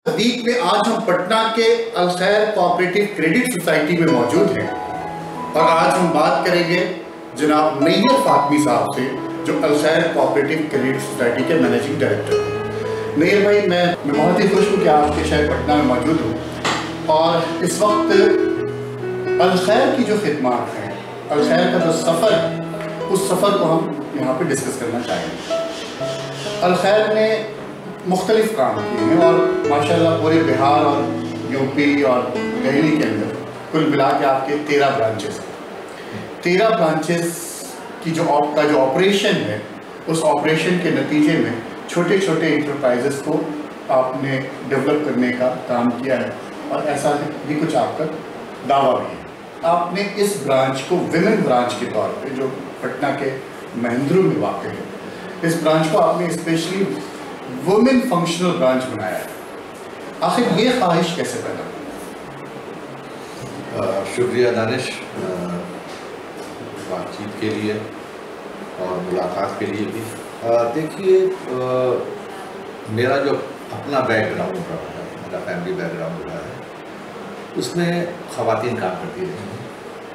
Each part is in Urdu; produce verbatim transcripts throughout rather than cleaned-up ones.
वीक में आज हम पटना के अल खैर कोऑपरेटिव क्रेडिट सोसाइटी में मौजूद हैं और आज हम बात करेंगे जनाब नैयर फातमी साहब से, जो Al Khair cooperative credit society के मैनेजिंग डायरेक्टर हैं। नैयर भाई, मैं मैं बहुत ही खुश हूँ कि आपके शहर पटना में मौजूद हूँ और इस वक्त अल खैर की जो खिदमात हैं, अल खैर का जो सफ़र है, उस सफ़र को हम यहाँ पे डिस्कस करना चाहेंगे। अल खैर ने मुख्तलिफ काम किए हैं और माशाल्लाह पूरे बिहार और यूपी और दिल्ली के अंदर कुल मिला के आपके तेरह ब्रांचेस हैं। तेरह ब्रांचेस की जो का जो ऑपरेशन है, उस ऑपरेशन के नतीजे में छोटे छोटे इंटरप्राइजेस को आपने डेवलप करने का काम किया है और ऐसा भी कुछ आपका दावा भी है। आपने इस ब्रांच को विमेन ब्रांच के तौर पे, जो पटना के महेंद्रू में वाक़ है, इस ब्रांच को आपने स्पेशली वुमेन फंक्शनल ब्रांच बनाया है। आखिर ये ख्वाहिश कैसे पैदा हुई? शुक्रिया दानिश, बातचीत के लिए और मुलाकात के लिए भी। देखिए, मेरा जो अपना बैकग्राउंड रहा है, मेरा फैमिली बैकग्राउंड रहा है, उसमें ख़वातीन काम करती रही हैं।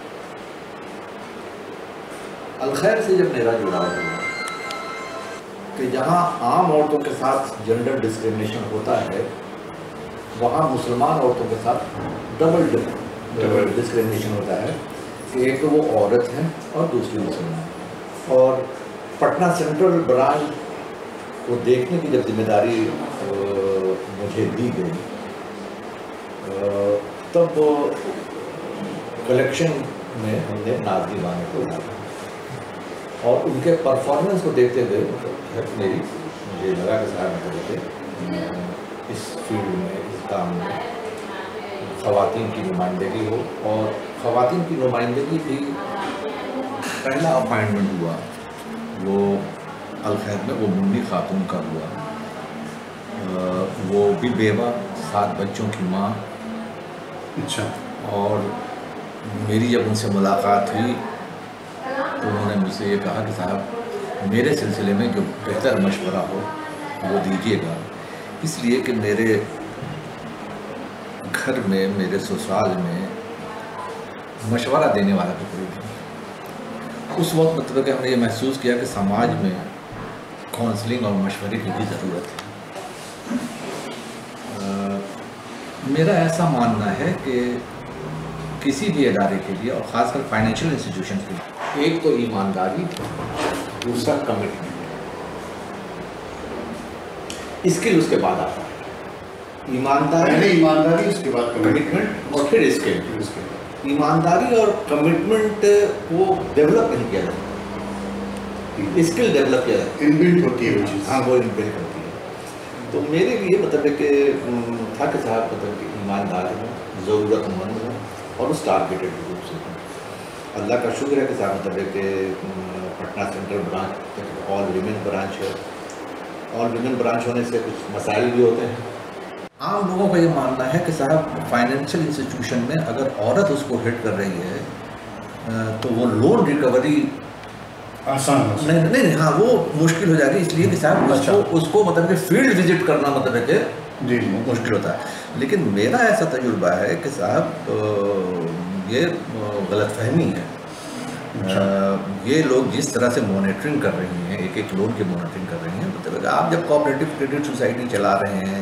अल खैर से जब मेरा जुड़ाव हुआ कि जहाँ आम औरतों के साथ जेंडर डिस्क्रिमिनेशन होता है, वहाँ मुसलमान औरतों के साथ डबल डबल डिस्क्रिमिनेशन होता है कि एक तो वो औरत है और दूसरी मुसलमान। और पटना सेंट्रल ब्रांच को देखने की जब जिम्मेदारी मुझे दी गई, तब कलेक्शन में हमने नाज़ी बानो को डाला और उनके परफॉर्मेंस को देखते हुए मेरी मुझे लगा कि सारा मतलब इस फील्ड में, इस काम में ख़वातीन की नुमाइंदगी हो। और ख़वातीन की नुमाइंदगी भी पहला अपॉइंटमेंट हुआ वो अल खैर में, वो मुन्नी खातून का हुआ। वो भी बेवा, सात बच्चों की माँ। अच्छा। और मेरी जब उनसे मुलाकात हुई तो उन्होंने मुझसे ये कहा कि साहब, मेरे सिलसिले में जो बेहतर मशवरा हो वो दीजिएगा, इसलिए कि मेरे घर में, मेरे ससुराल में मशवरा देने वाला तो कोई नहीं। उस वक्त मतलब कि हमने ये महसूस किया कि समाज में काउंसलिंग और मशवरे की भी ज़रूरत है। आ, मेरा ऐसा मानना है कि किसी भी इदारे के लिए और ख़ासकर फाइनेंशियल इंस्टीट्यूशन के लिए, एक तो ईमानदारी, दूसरा कमिटमेंट, स्किल उसके बाद आता है। ईमानदारी पहले ईमानदारी, उसके बाद कमिटमेंट और फिर स्किल। ईमानदारी और कमिटमेंट को डेवलप नहीं किया जाता, स्किल डेवलप किया जाता है, इनबिल्ट होती है वो चीज़। हाँ, वो इनबिल्ट होती है। तो मेरे लिए मतलब है कि था कि साहब मतलब कि ईमानदार हो, ज़रूरतमंद हो और उस टारगेटेड रूप से हो। अल्लाह का शुक्र है कि साहब मतलब है कि Patna central branch all women branch है। ऑल विमेन ब्रांच होने से कुछ मसाइल भी होते हैं। आम लोगों का ये मानना है कि साहब फाइनेंशियल इंस्टीट्यूशन में अगर औरत उसको हिट कर रही है तो वो लोन रिकवरी आसान हो नहीं नहीं नहीं हाँ, वो मुश्किल हो जाएगी। इसलिए कि साहब उसको उसको मतलब कि फील्ड विजिट करना मतलब है कि जी मुश्किल होता है। लेकिन मेरा ऐसा तजुर्बा है कि साहब ये गलतफहमी है। अच्छा। ये लोग जिस तरह से मॉनिटरिंग कर रही हैं, एक एक लोन की मॉनिटरिंग कर रही हैं, मतलब आप जब कोऑपरेटिव क्रेडिट सोसाइटी चला रहे हैं,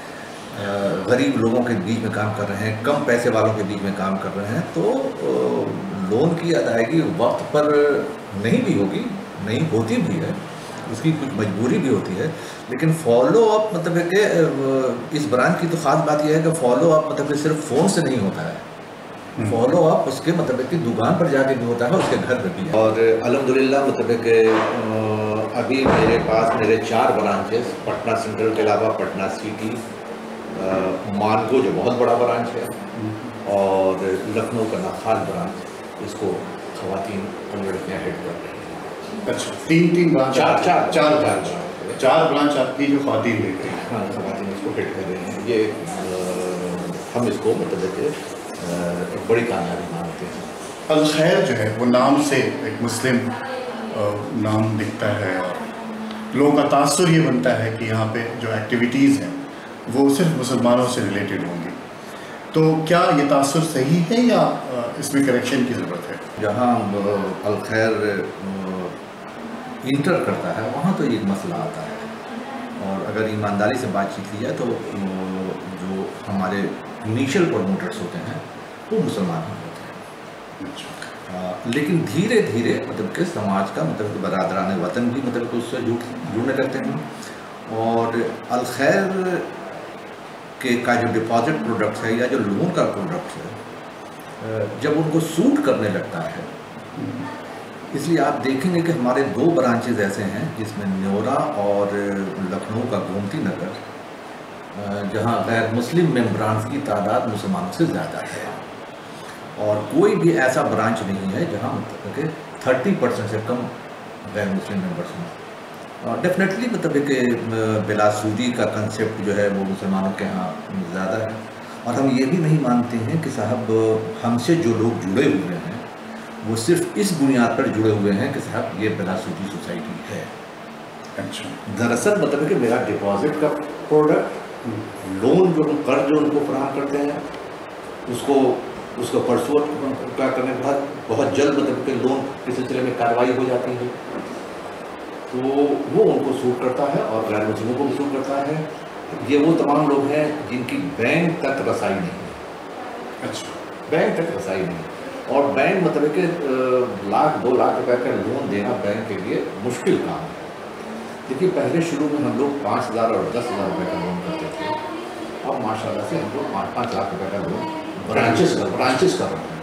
गरीब लोगों के बीच में काम कर रहे हैं, कम पैसे वालों के बीच में काम कर रहे हैं, तो लोन की अदायगी वक्त पर नहीं भी होगी, नहीं होती भी है, उसकी कुछ मजबूरी भी होती है। लेकिन फॉलो अप मतलब है कि इस ब्रांच की तो ख़ास बात यह है कि फॉलो अप मतलब कि सिर्फ फ़ोन से नहीं होता है, फॉलो अप उसके मतलब है कि दुकान पर जाके भी होता है, उसके घर पर भी। और अल्हम्दुलिल्लाह मतलब है कि अभी मेरे पास मेरे चार ब्रांचेस, पटना सेंट्रल के अलावा पटना सिटी, मानगो जो बहुत बड़ा ब्रांच है, और लखनऊ का नखाल ब्रांच, इसको ख़वातीन और लड़कियाँ हेड कर रही हैं। अच्छा, तीन तीन ब्रांच, चार चार चार ब्रांच चार ब्रांच आपकी जो ख़वातीन ले रही हैं। हाँ, ख़वातीन इसको हेड कर रहे हैं। ये आ, हम इसको मतलब कि एक बड़ी कामयाबी मानते हैं। अल खैर जो है वो नाम से एक मुस्लिम नाम दिखता है और लोगों का तासुर ये बनता है कि यहाँ पे जो एक्टिविटीज़ हैं وہ صرف مسلمانوں سے ریلیٹڈ ہوں گی. تو کیا یہ تاثر صحیح ہے یا اس میں کریکشن کی ضرورت ہے؟ جہاں الخیر انٹر کرتا ہے وہاں تو ایک مسئلہ آتا ہے، اور اگر ایمانداری سے بات چیت کی جائے تو جو ہمارے انیشیل پروموٹرس ہوتے ہیں وہ مسلمان ہوتے ہیں، لیکن دھیرے دھیرے مطلب کہ سماج کا مطلب برادران وطن بھی مطلب کہ اس سے جڑنے لگتے ہیں، اور الخیر کے کا جو ڈپازٹ پروڈکٹ ہے یا جو لون کا پروڈکٹ ہے جب ان کو سوٹ کرنے لگتا ہے، اس لیے آپ دیکھیں گے کہ ہمارے دو برانچز ایسے ہیں جس میں نیورا اور لکھنؤ کا گومتی نگر، جہاں غیر مسلم ممبرانز کی تعداد مسلمانوں سے زیادہ ہے، اور کوئی بھی ایسا برانچ نہیں ہے جہاں مطلب کہ تھرٹی پرسینٹ سے کم غیر مسلم ممبرس ہوں. ڈیفینیٹلی مطلب کہ بلا سودی کا کنسیپٹ جو ہے وہ مسلمانوں کے ہاں زیادہ ہے، اور ہم یہ بھی نہیں مانتے ہیں کہ صاحب ہم سے جو لوگ جڑے ہوئے ہیں وہ صرف اس بنیاد پر جڑے ہوئے ہیں کہ صاحب یہ بلا سودی سوسائٹی ہے. اچھا، دراصل مطلب کہ میرا ڈپازٹ کا پروڈکٹ، لون جو ہم قرض جو ان کو فراہم کرتے ہیں اس کو اس کو پرسوٹ کا کرنے کے بعد بہت جلد مطلب کہ لون کے سلسلے میں کارروائی ہو جاتی ہے، تو وہ ان کو سوٹ کرتا ہے اور غیر مسلموں کو بھی سوٹ کرتا ہے. یہ وہ تمام لوگ ہیں جن کی بینک تک رسائی نہیں ہے. اچھا، بینک تک رسائی نہیں، اور بینک مطلب کہ لاکھ دو لاکھ روپے کا لون دینا بینک کے لیے مشکل کام ہے. دیکھیے پہلے شروع میں ہم لوگ پانچ ہزار اور دس ہزار روپے کا لون کرتے تھے، اب ماشاء اللہ سے ہم لوگ پانچ پانچ لاکھ روپے کا لون برانچز کا برانچز کر رہے ہیں.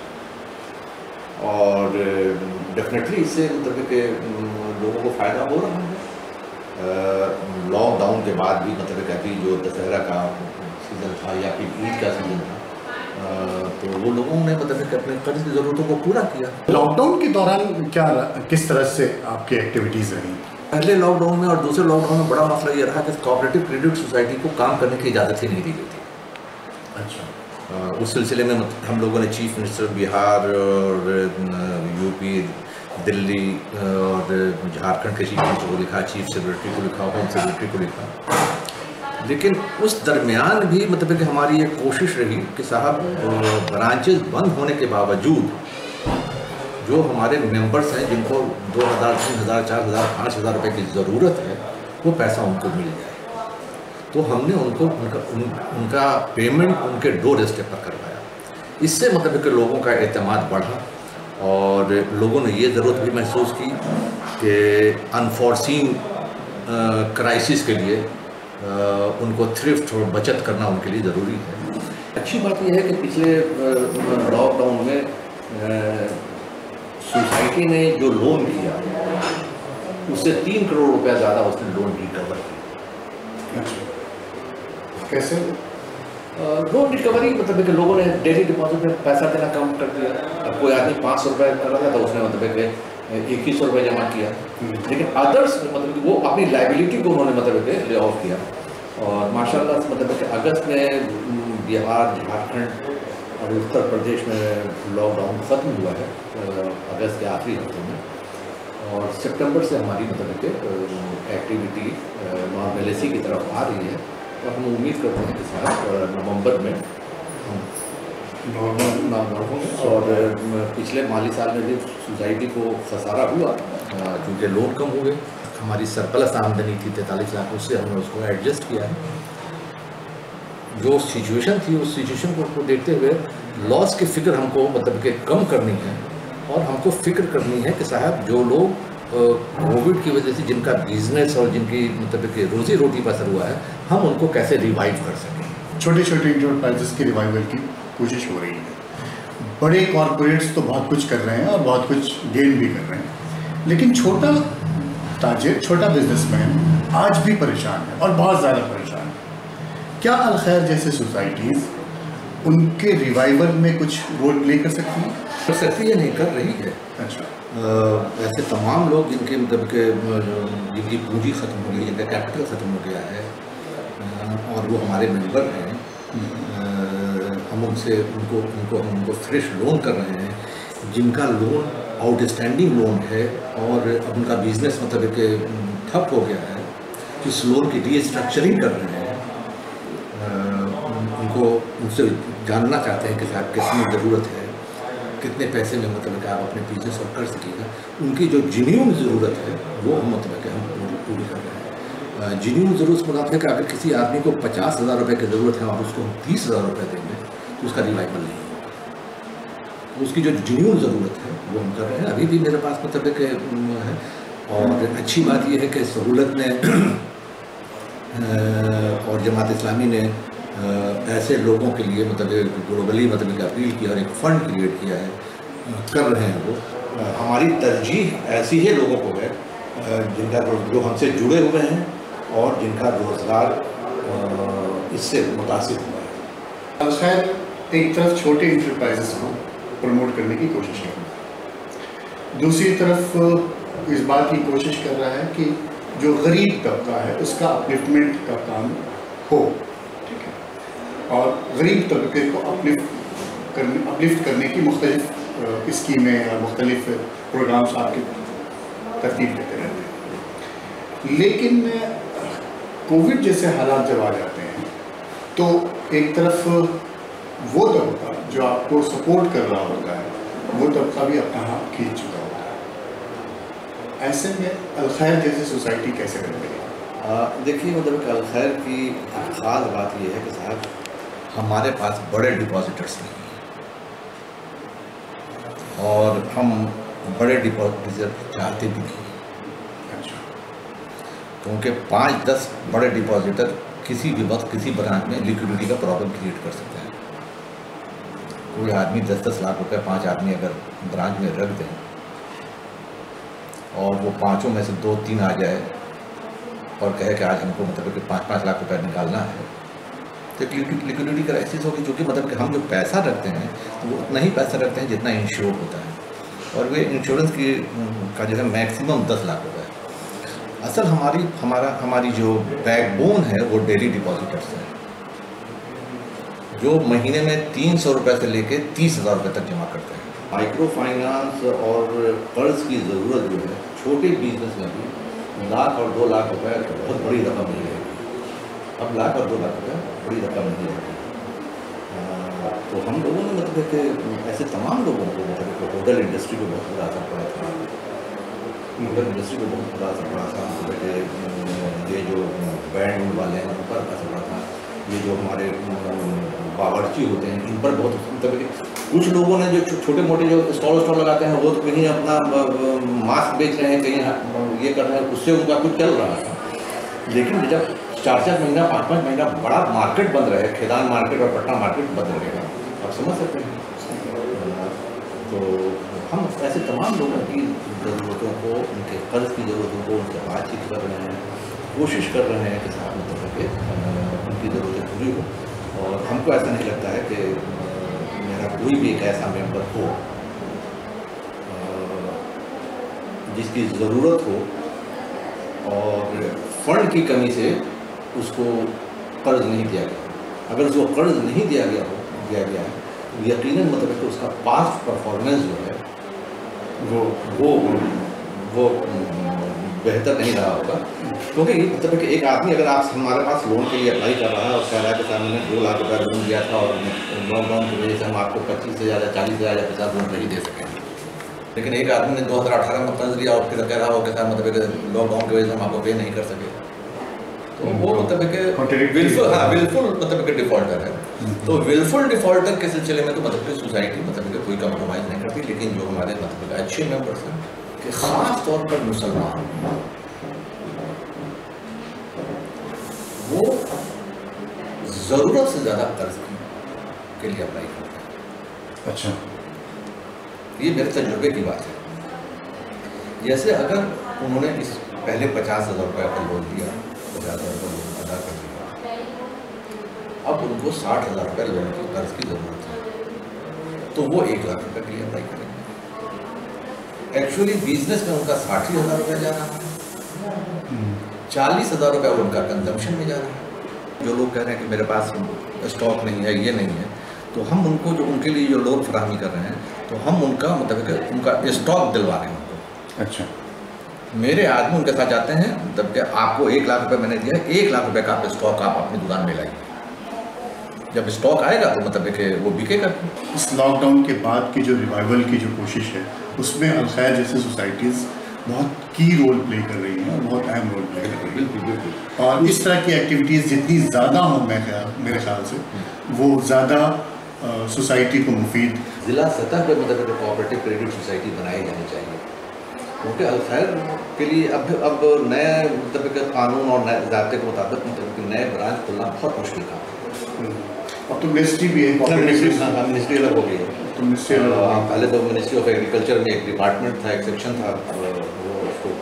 اور ڈیفینیٹلی اس سے مطلب کہ لوگوں کو فائدہ ہو رہا ہے. لاک ڈاؤن کے بعد بھی مطلب کہ ابھی جو دسہرہ کا سیزن تھا یا پھر عید کا سیزن تھا، تو وہ لوگوں نے مطلب کہ اپنے قرض کی ضرورتوں کو پورا کیا. لاک ڈاؤن کے دوران کیا کس طرح سے آپ کی ایکٹیویٹیز رہی؟ پہلے لاک ڈاؤن میں اور دوسرے لاک ڈاؤن میں بڑا مسئلہ یہ رہا کہ کوآپریٹو کریڈٹ سوسائٹی کو کام کرنے کی اجازت ہی نہیں دی گئی تھی. اچھا، اس سلسلے میں ہم لوگوں نے چیف منسٹر بہار اور یو پی، دلی اور جھارکھنڈ کے چیف منسٹر کو لکھا، چیف سیکرٹری کو لکھا، ہوم سیکرٹری کو لکھا، لیکن اس درمیان بھی مطلب کہ ہماری ایک کوشش رہی کہ صاحب برانچز بند ہونے کے باوجود جو ہمارے ممبرس ہیں جن کو دو ہزار تین ہزار چار ہزار پانچ ہزار روپے کی ضرورت ہے وہ پیسہ ان کو مل جائے. تو ہم نے ان کو ان کا ان, ان کا پیمنٹ ان کے ڈور اسٹیپ پر کروایا. اس سے مطلب کہ لوگوں کا اعتماد بڑھا، اور لوگوں نے یہ ضرورت بھی محسوس کی کہ انفورسین کرائسس کے لیے ان کو تھرفٹ اور بچت کرنا ان کے لیے ضروری ہے. اچھی بات یہ ہے کہ پچھلے لاک ڈاؤن میں سوسائٹی نے جو لون کیا اس سے تین کروڑ روپے زیادہ اس نے لون ریکور کیا. کیسے لون ریکوری مطلب کہ لوگوں نے ڈیلی ڈپازٹ میں پیسہ دینا کم کر دیا. اب کوئی آدمی پانچ سو روپئے کر رہا تھا تو اس نے مطلب کہ اکیس سو روپئے جمع کیا، لیکن ادرس مطلب کہ وہ اپنی لائبلٹی کو انہوں نے مطلب کہ لے آف کیا. اور ماشاء اللہ سے مطلب کہ اگست میں بہار، جھارکھنڈ اور اتر پردیش میں لاک ڈاؤن ختم ہوا ہے اگست کے آخری ہفتے میں، اور سپٹمبر سے ہماری مطلب کہ ایکٹیویٹی نارملیسی کی طرف آ رہی ہے. تو ہم امید کرتے ہیں کہ صاحب نومبر میں نارمل ہوں گے. اور پچھلے مالی سال میں بھی سوسائٹی کو خسارہ ہوا کیونکہ لون کم ہو گئے. ہماری سرپلس آمدنی تھی تینتالیس لاکھ، اس سے ہم نے اس کو ایڈجسٹ کیا ہے. جو سچویشن تھی اس سچویشن کو دیکھتے ہوئے لاس کی فکر ہم کو مطلب کہ کم کرنی ہے، اور ہم کو فکر کرنی ہے کہ صاحب جو لوگ کووڈ کی وجہ سے جن کا بزنس اور جن کی مطلب کہ روزی روٹی پر اثر ہوا ہے ہم ان کو کیسے ریوائیو کر سکیں. چھوٹے چھوٹے انٹرپرائزز کی ریوائیول کی کوشش ہو رہی ہے. بڑے کارپوریٹس تو بہت کچھ کر رہے ہیں اور بہت کچھ گین بھی کر رہے ہیں، لیکن چھوٹا تاجر، چھوٹا بزنس مین آج بھی پریشان ہے اور بہت زیادہ پریشان ہے. کیا الخیر جیسے سوسائٹیز ان کے ریوائیول میں کچھ رول پلے کر سکتی ہیں؟ کر سکتی ہے، نہیں کر رہی ہے. اچھا، ایسے تمام لوگ جن کے مطلب کہ جن کی پونجی ختم ہو گئی، جن کا کیپٹل ختم ہو گیا ہے اور وہ ہمارے ممبر ہیں، ہم ان سے ان کو ان کو ہم ان کو فریش لون کر رہے ہیں. جن کا لون آؤٹ اسٹینڈنگ لون ہے اور اب ان کا بزنس مطلب کہ ٹھپ ہو گیا ہے، اس لون کی ری اسٹرکچرنگ کر رہے ہیں. ان سے جاننا چاہتے ہیں کہ صاحب کتنی ضرورت ہے، کتنے پیسے میں مطلب کہ آپ اپنے بزنس اور کر سکیے گا. ان کی جو جنیون ضرورت ہے وہ ہم مطلب کہ ہم پوری کر رہے ہیں. جنیون ضرورت سے مراد ہے کہ اگر کسی آدمی کو پچاس ہزار روپے کی ضرورت ہے اور اس کو ہم تیس ہزار روپے دیں گے تو اس کا ریوائول نہیں ہوگا. اس کی جو جنیون ضرورت ہے وہ ہم کر رہے ہیں. ابھی بھی میرے پاس مطلب کہ ہے. اور اچھی بات یہ ہے کہ سہولت نے اور جماعت اسلامی نے ایسے لوگوں کے لیے مطلب گلوبلی مطلب کہ اپیل کیا اور ایک فنڈ کریٹ کیا ہے، کر رہے ہیں. وہ ہماری ترجیح ایسی ہی لوگوں کو ہے جن کا جو ہم سے جڑے ہوئے ہیں اور جن کا روزگار اس سے متاثر ہوا ہے. الخیر ایک طرف چھوٹے انٹرپرائزز کو پروموٹ کرنے کی کوشش کر رہا ہے، دوسری طرف اس بات کی کوشش کر رہا ہے کہ جو غریب طبقہ ہے اس کا اپلفٹمنٹ کا کام ہو، ٹھیک ہے، اور غریب طبقے کو اپلفٹ کرنے اپلفٹ کرنے کی مختلف اسکیمیں اور مختلف پروگرامس آپ کی ترتیب دیتے رہتے ہیں. لیکن کووڈ جیسے حالات جب آ جاتے ہیں تو ایک طرف وہ طبقہ جو آپ کو سپورٹ کر رہا ہوتا ہے وہ طبقہ بھی اپنا ہاتھ کھینچ چکا ہوتا ہے. ایسے میں الخیر جیسی سوسائٹی کیسے بن گئی؟ دیکھیے مطلب کہ الخیر کی خاص بات یہ ہے کہ صاحب ہمارے پاس بڑے ڈپازٹرس نہیں ہیں اور ہم بڑے ڈپازٹر چاہتے بھی نہیں. اچھا. کیونکہ پانچ دس بڑے ڈپازٹر کسی بھی وقت کسی برانچ میں لیکوڈیٹی کا پرابلم کریٹ کر سکتے ہیں. کوئی آدمی دس دس لاکھ روپے پانچ آدمی اگر برانچ میں رکھ دیں اور وہ پانچوں میں سے دو تین آ جائے اور کہے کہ آج ہم کو مطلب کہ پانچ پانچ لاکھ روپے نکالنا ہے تو لیکوڈیٹی کرائسس ہوگی. چونکہ مطلب کہ ہم جو پیسہ رکھتے ہیں وہ اتنا ہی پیسہ رکھتے ہیں جتنا انشور ہوتا ہے اور وہ انشورنس کی کا جو ہے میکسیمم دس لاکھ روپے ہے. اصل ہماری ہمارا ہماری جو بیک بون ہے وہ ڈیلی ڈپازٹرس ہیں جو مہینے میں تین سو روپے سے لے کے تیس ہزار روپے تک جمع کرتے ہیں. مائکرو فائنانس اور قرض کی ضرورت جو ہے چھوٹے بزنس میں بھی لاکھ اور دو لاکھ روپے بہت بڑی رقم نہیں ہے. اب لاکھ اور دو لاکھ روپے بڑی رقم نہیں ہے. تو ہم لوگوں نے مطلب کہ ایسے تمام لوگوں کو مطلب کہ ہوٹل انڈسٹری کو بہت بڑا اثر پڑا تھا. ہوٹل انڈسٹری کو بہت بڑا اثر پڑا تھا. مطلب کہ یہ جو بینڈ والے ہیں ان پر اثر پڑا تھا. یہ جو ہمارے باورچی ہوتے ہیں ان پر بہت مطلب کہ کچھ لوگوں نے جو چھوٹے موٹے جو اسٹال اسٹال لگاتے ہیں وہ تو کہیں اپنا ماسک بیچ رہے ہیں, کہیں یہ کر رہے ہیں, اس سے ان کا کچھ چل رہا تھا. لیکن جب چار چار مہینہ پانچ پانچ مہینہ بڑا مارکیٹ بند رہے, کھیدان مارکیٹ اور پٹنہ مارکیٹ بند رہے گا, آپ سمجھ سکتے ہیں. تو ہم ایسے تمام لوگوں کی ضرورتوں کو, ان کے قرض کی ضرورتوں کو ان سے بات چیت کر رہے ہیں, کوشش کر رہے ہیں کہ صاحب مطلب کہ ان کی ضرورتیں پوری ہو. اور ہم کو ایسا نہیں لگتا ہے کہ میرا کوئی بھی ایک ایسا ممبر ہو جس کی ضرورت ہو اور فنڈ کی کمی سے اس کو قرض نہیں دیا گیا. اگر اس کو قرض نہیں دیا گیا ہو دیا گیا ہے یقیناً مطلب کہ اس کا پاسٹ پرفارمنس جو ہے وہ وہ وہ بہتر نہیں رہا ہوگا. کیونکہ یہ مطلب کہ ایک آدمی اگر آپ ہمارے پاس لون کے لیے اپلائی کر رہا ہے اور کہہ رہا ہے کہ صاحب میں نے دو لاکھ روپیہ لون دیا تھا اور لاک ڈاؤن کی وجہ سے ہم آپ کو پچیس ہزار یا چالیس ہزار یا پچاس لون نہیں دے سکیں. لیکن ایک آدمی نے دو ہزار اٹھارہ میں قرض لیا اور پھر کہہ رہا ہو کہ صاحب مطلب کہ لاک ڈاؤن کی وجہ سے ہم آپ کو پے نہیں کر سکے, تو وہ مطلب کہ بالکل ہاں بالکل مطلب کہ ڈیفالٹر ہے. تو ولفل ڈیفالٹر کے سلسلے میں تو مطلب کہ سوسائٹی مطلب کہ کوئی کمپرومائز نہیں کرتی. لیکن جو ہمارے مطلب کہ اچھے ممبرس ہیں کہ خاص طور پر مسلمان وہ ضرورت سے زیادہ قرض کے لیے اپلائی کرتے ہیں. اچھا, یہ میرے تجربے کی بات ہے. جیسے اگر انہوں نے اس پہلے پچاس ہزار روپے کا لون دیا, پچاس ہزار روپے لون ادا کر دیا, اب ان کو ساٹھ ہزار روپے لون کی قرض کی ضرورت ہے, تو وہ ایک لاکھ روپے کے لیے اپلائی کریں گے. ایکچولی بزنس میں ان کا ساٹھ ہزار روپے جا رہا ہے, چالیس ہزار روپے ان کا کنزمپشن میں جا رہا ہے. جو لوگ کہہ رہے ہیں کہ میرے پاس اسٹاک نہیں ہے, یہ نہیں ہے, تو ہم ان کو جو ان کے لیے جو لون فراہمی کر رہے ہیں تو ہم ان کا مطلب ان کا اسٹاک دلوا رہے ہیں ان کو. اچھا, میرے آدمی ان کے ساتھ جاتے ہیں, مطلب کہ آپ کو ایک لاکھ روپے میں نے دیا ہے, ایک لاکھ روپے کا آپ اسٹاک آپ اپنی دکان میں لائیے. جب اسٹاک آئے گا تو مطلب کہ وہ بکے گا. اس لاک ڈاؤن کے بعد کی جو ریوائول کی جو کوشش ہے اس میں الخیر جیسے سوسائٹیز بہت کی رول پلے کر رہی ہیں اور بہت اہم رول پلے کر رہی ہیں. بالکل بالکل. اور اس طرح کی ایکٹیویٹیز جتنی زیادہ ہوں میں خیال میرے خیال سے وہ زیادہ سوسائٹی کو مفید. ضلع سطح پہ مطلب کہ کوآپریٹیو کریڈٹ سوسائٹی بنائی جانی چاہیے کیونکہ الخیر کے لیے اب اب نئے مطلب کہ قانون اور نئے ضابطے کے مطابق مطلب کہ نئے برانچ کھلنا بہت مشکل کام ہے. اب تو منسٹری بھی ہے, منسٹری الگ ہو گئی ہے. تو منسٹری الگ پہلے تو منسٹری آف ایگریکلچر میں ایک ڈپارٹمنٹ تھا, ایک سیکشن تھا, وہ اس کو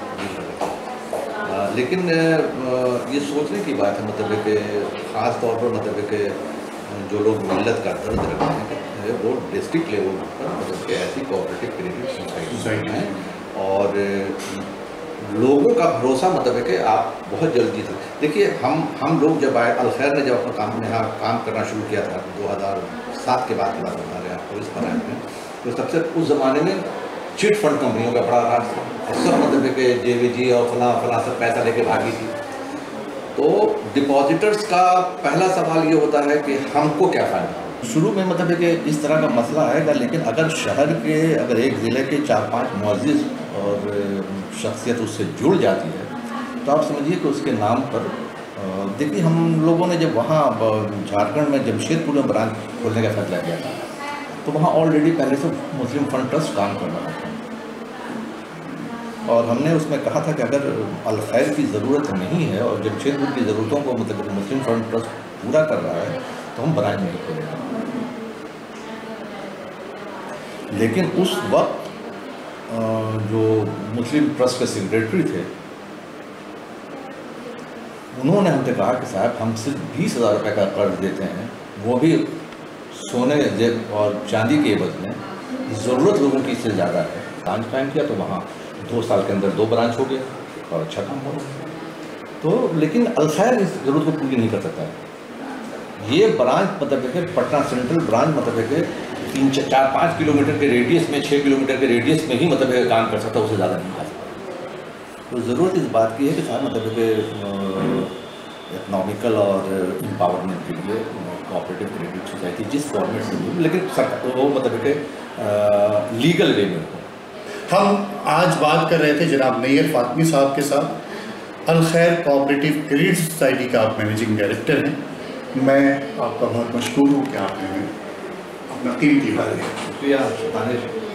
لیکن یہ سوچنے کی بات ہے مطلب کہ خاص طور پر مطلب کہ جو لوگ ملت کا درد رکھتے ہیں وہ ڈسٹرکٹ لیول پر مطلب کہ ایسی کوآپریٹیو کریڈٹ سوسائٹی ہیں اور لوگوں کا بھروسہ مطلب ہے کہ آپ بہت جلدی سے دیکھیے. ہم ہم لوگ جب آئے الخیر نے جب اپنا کام یہاں کام کرنا شروع کیا تھا دو ہزار سات کے بعد کی بات بتا رہے ہیں آپ کو اس پر میں, تو سب سے اس زمانے میں چٹ فنڈ کمپنیوں کا بڑا راج تھا. اکثر مطلب ہے کہ جے وی جی اور فلاں فلاں سب پیسہ لے کے بھاگی تھی. تو ڈپازیٹرز کا پہلا سوال یہ ہوتا ہے کہ ہم کو کیا فائدہ. شروع میں مطلب ہے کہ اس طرح کا مسئلہ آئے گا, لیکن اگر شہر کے اگر ایک ضلع کے چار پانچ معزز اور شخصیت اس سے جڑ جاتی ہے تو آپ سمجھیے کہ اس کے نام پر دیکھیے ہم لوگوں نے جب وہاں جھارکھنڈ میں جمشید پور میں برانچ کھولنے کا فیصلہ کیا تھا تو وہاں آلریڈی پہلے سے مسلم فنڈ ٹرسٹ کام کر رہا تھا اور ہم نے اس میں کہا تھا کہ اگر الخیر کی ضرورت نہیں ہے اور جمشید پور کی ضرورتوں کو مطلب مسلم فنڈ ٹرسٹ پورا کر رہا ہے تو ہم برانچ نہیں کھولیں گے. لیکن اس وقت جو مسلم ٹرسٹ کے سیکریٹری تھے انہوں نے ہم سے کہا کہ صاحب ہم صرف بیس ہزار روپے کا قرض دیتے ہیں, وہ بھی سونے اور چاندی کے عوض میں, ضرورت لوگوں کی اس سے زیادہ ہے. برانچ قائم کیا تو وہاں دو سال کے اندر دو برانچ ہو گیا اور اچھا کام ہو گیا. تو لیکن الخیر اس ضرورت کو پوری نہیں کر سکتا ہے. یہ برانچ مطلب ہے کہ پٹنہ سینٹرل برانچ مطلب ہے کہ تین چار پانچ کلو میٹر کے ریڈیس میں چھ کلو میٹر کے ریڈیس میں ہی مطلب ہے کام کر سکتا ہے, اس سے زیادہ نہیں کر سکتا. تو ضرورت اس بات کی ہے کہ صاحب مطلب ہے کہ اکنامیکل اور امپاورمنٹ کے لیے کوآپریٹیو کریڈٹ سوسائٹی جس فارمیٹ سے بھی لیکن وہ مطلب ہے کہ لیگل وے میں ہو. ہم آج بات کر رہے تھے جناب نیئر فاطمی صاحب کے ساتھ, الخیر کوآپریٹیو کریڈٹ سوسائٹی کا آپ مینیجنگ ڈائریکٹر ہیں. میں آپ کا بہت مشکور ہوں کہ آپ نے اپنا قیمتی وقت دیا. شکریہ.